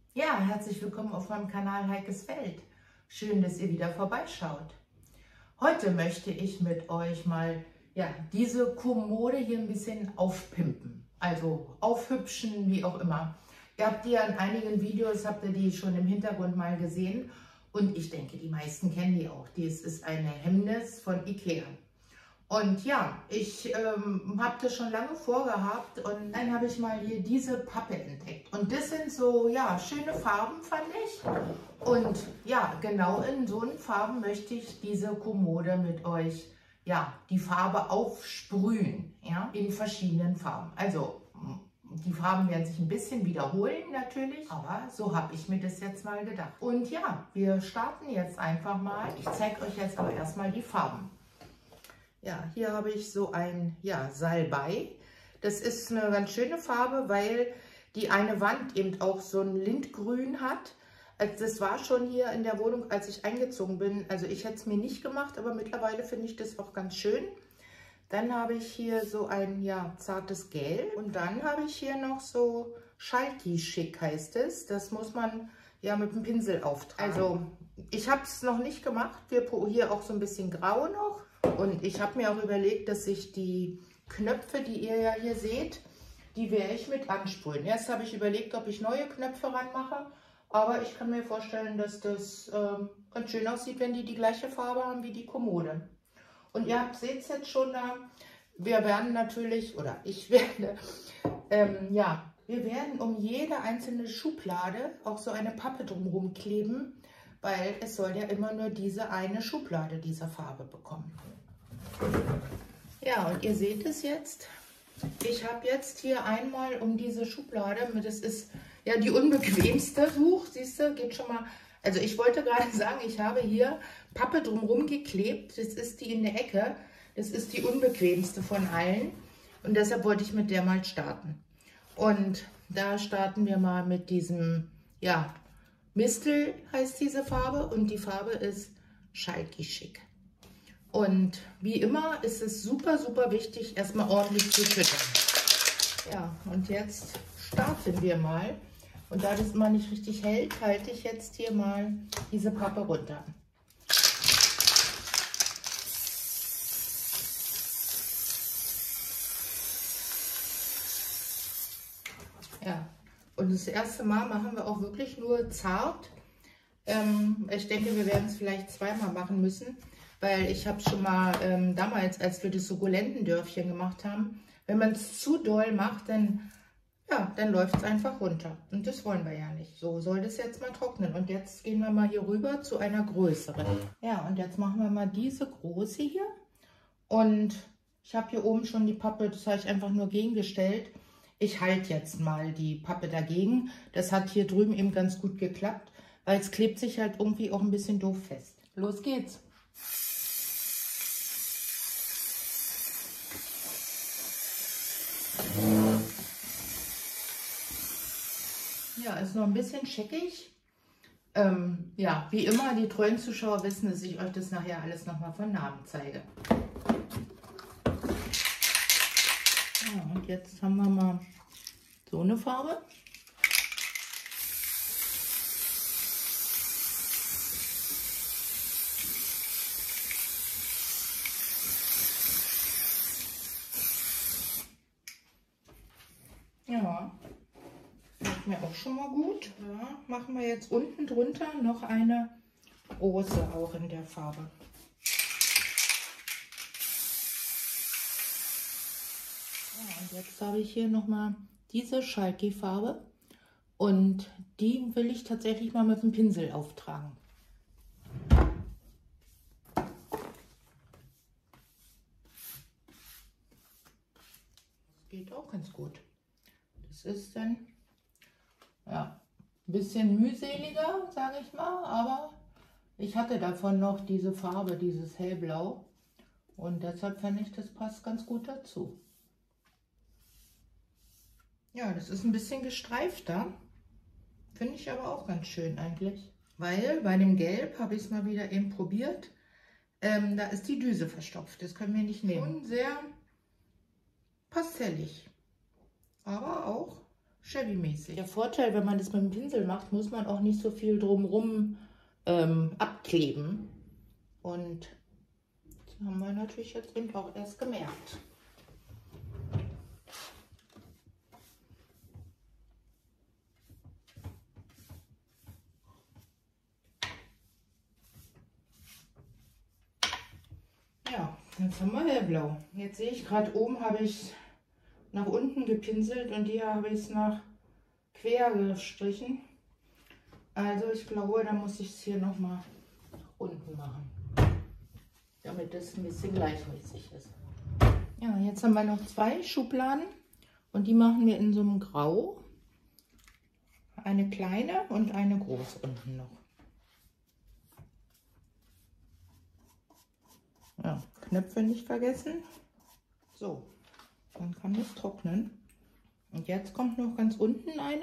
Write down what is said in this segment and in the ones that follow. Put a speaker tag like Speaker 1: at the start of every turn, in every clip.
Speaker 1: Ja, herzlich willkommen auf meinem Kanal Heikes Welt. Schön, dass ihr wieder vorbeischaut. Heute möchte ich mit euch mal diese Kommode hier ein bisschen aufpimpen, also aufhübschen, wie auch immer. Ihr habt die ja in einigen Videos, habt ihr die schon im Hintergrund mal gesehen und ich denke, die meisten kennen die auch. Dies ist eine Hemnes von Ikea. Und ja, ich habe das schon lange vorgehabt und dann habe ich mal hier diese Pappe entdeckt. Und das sind so, ja, schöne Farben, fand ich. Und ja, genau in so einen Farben möchte ich diese Kommode mit euch, ja, die Farbe aufsprühen, ja, in verschiedenen Farben. Also die Farben werden sich ein bisschen wiederholen natürlich, aber so habe ich mir das jetzt mal gedacht. Und ja, wir starten jetzt einfach mal. Ich zeige euch jetzt aber erstmal die Farben. Ja, hier habe ich so ein Salbei. Das ist eine ganz schöne Farbe, weil die eine Wand eben auch so ein Lindgrün hat. Also das war schon hier in der Wohnung, als ich eingezogen bin. Also ich hätte es mir nicht gemacht, aber mittlerweile finde ich das auch ganz schön. Dann habe ich hier so ein zartes Gelb. Und dann habe ich hier noch so Schalki Schick heißt es. Das muss man ja mit dem Pinsel auftragen. Also ich habe es noch nicht gemacht. Wir hier auch so ein bisschen grau noch. Und ich habe mir auch überlegt, dass ich die Knöpfe, die ihr ja hier seht, die werde ich mit ansprühen. Erst habe ich überlegt, ob ich neue Knöpfe ranmache, aber ich kann mir vorstellen, dass das ganz schön aussieht, wenn die gleiche Farbe haben wie die Kommode. Und ihr seht es jetzt schon da, wir werden natürlich, oder ich werde, wir werden um jede einzelne Schublade auch so eine Pappe drumherum kleben, weil es soll ja immer nur diese eine Schublade dieser Farbe bekommen. Ja, und ihr seht es jetzt. Ich habe jetzt hier einmal um diese Schublade, das ist ja die unbequemste. Siehst du, geht schon mal. Also ich wollte gerade sagen, ich habe hier Pappe drumherum geklebt. Das ist die in der Ecke. Das ist die unbequemste von allen. Und deshalb wollte ich mit der mal starten. Und da starten wir mal mit diesem, Mistel heißt diese Farbe. Und die Farbe ist Schalki Schick. Und wie immer ist es super, super wichtig, erstmal ordentlich zu schütteln. Ja, und jetzt starten wir mal. Und da das immer nicht richtig hält, halte ich jetzt hier mal diese Pappe runter. Ja, und das erste Mal machen wir auch wirklich nur zart. Ich denke, wir werden es vielleicht zweimal machen müssen. Weil ich habe schon mal damals, als wir das Sukkulentendörfchen gemacht haben, wenn man es zu doll macht, dann läuft es einfach runter. Und das wollen wir ja nicht. So soll das jetzt mal trocknen. Und jetzt gehen wir mal hier rüber zu einer größeren. Ja, und jetzt machen wir mal diese große hier. Und ich habe hier oben schon die Pappe, das habe ich einfach nur gegengestellt. Ich halte jetzt mal die Pappe dagegen. Das hat hier drüben eben ganz gut geklappt, weil es klebt sich halt irgendwie auch ein bisschen doof fest. Los geht's! Ja, ist noch ein bisschen scheckig. Wie immer, die treuen Zuschauer wissen, dass ich euch das nachher alles nochmal von Namen zeige. Ja, und jetzt haben wir mal so eine Farbe. Ja. Mir auch schon mal gut. Ja, machen wir jetzt unten drunter noch eine Rose auch in der Farbe. Ja, und jetzt habe ich hier noch mal diese Schalki Farbe und die will ich tatsächlich mal mit dem Pinsel auftragen. Das geht auch ganz gut. Das ist dann ein bisschen mühseliger, sage ich mal, aber ich hatte davon noch diese Farbe, dieses Hellblau und deshalb fand ich, das passt ganz gut dazu. Ja, das ist ein bisschen gestreifter, finde ich aber auch ganz schön eigentlich, weil bei dem Gelb habe ich es mal wieder eben probiert, da ist die Düse verstopft, das können wir nicht nehmen. Und sehr pastellig, aber auch Shabby-mäßig. Der Vorteil, wenn man das mit dem Pinsel macht, muss man auch nicht so viel drumherum abkleben. Und das haben wir natürlich jetzt eben auch erst gemerkt. Ja, jetzt haben wir hellblau. Jetzt sehe ich gerade oben, habe ich nach unten gepinselt und hier habe ich es nach quer gestrichen. Also ich glaube, da muss ich es hier nochmal nach unten machen, damit das ein bisschen gleichmäßig ist. Ja, jetzt haben wir noch 2 Schubladen und die machen wir in so einem Grau. Eine kleine und eine große unten noch. Ja, Knöpfe nicht vergessen. So, dann kann das trocknen. Und jetzt kommt noch ganz unten eine.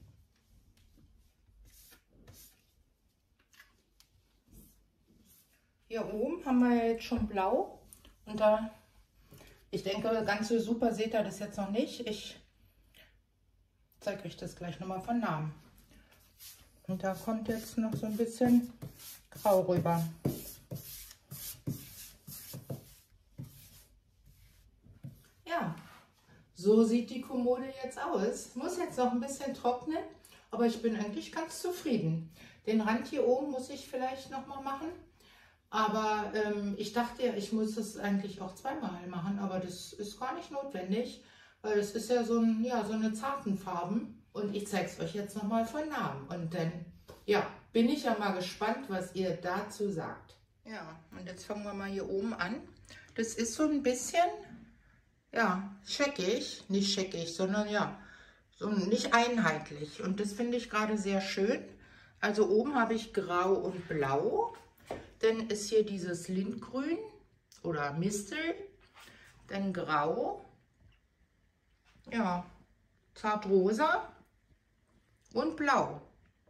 Speaker 1: Hier oben haben wir jetzt schon blau. Und da, ich denke, ganz so super seht ihr das jetzt noch nicht. Ich zeige euch das gleich nochmal von Namen. Und da kommt jetzt noch so ein bisschen Grau rüber. Ja, so sieht die Kommode jetzt aus. Muss jetzt noch ein bisschen trocknen, aber ich bin eigentlich ganz zufrieden. Den Rand hier oben muss ich vielleicht noch mal machen, aber ich dachte ja, ich muss das eigentlich auch zweimal machen, aber das ist gar nicht notwendig, weil es ist ja so eine zarten Farben und ich zeige es euch jetzt noch mal von Namen und dann ja, bin ich ja mal gespannt, was ihr dazu sagt. Ja, und jetzt fangen wir mal hier oben an. Das ist so ein bisschen, ja, scheckig, nicht scheckig, sondern ja, so nicht einheitlich. Und das finde ich gerade sehr schön. Also oben habe ich Grau und Blau. Dann ist hier dieses Lindgrün oder Mistel. Dann Grau. Ja, Zartrosa und Blau.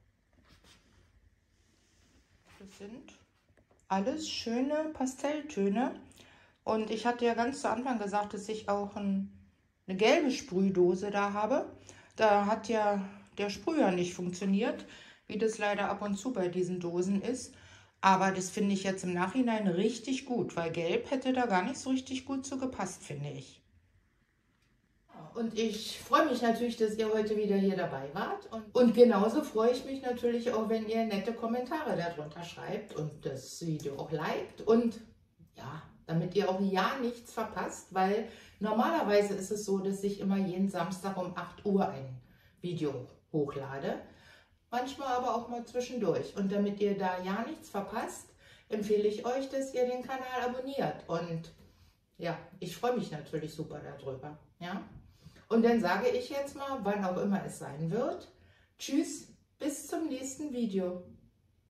Speaker 1: Das sind alles schöne Pastelltöne. Und ich hatte ja ganz zu Anfang gesagt, dass ich auch eine gelbe Sprühdose da habe. Da hat ja der Sprüher nicht funktioniert, wie das leider ab und zu bei diesen Dosen ist. Aber das finde ich jetzt im Nachhinein richtig gut, weil Gelb hätte da gar nicht so richtig gut zu gepasst, finde ich. Und ich freue mich natürlich, dass ihr heute wieder hier dabei wart. Und genauso freue ich mich natürlich auch, wenn ihr nette Kommentare darunter schreibt und das Video auch liked. Und ja, damit ihr auch ja nichts verpasst, weil normalerweise ist es so, dass ich immer jeden Samstag um 8 Uhr ein Video hochlade. Manchmal aber auch mal zwischendurch. Und damit ihr da ja nichts verpasst, empfehle ich euch, dass ihr den Kanal abonniert. Und ja, ich freue mich natürlich super darüber. Ja? Und dann sage ich jetzt mal, wann auch immer es sein wird, tschüss, bis zum nächsten Video.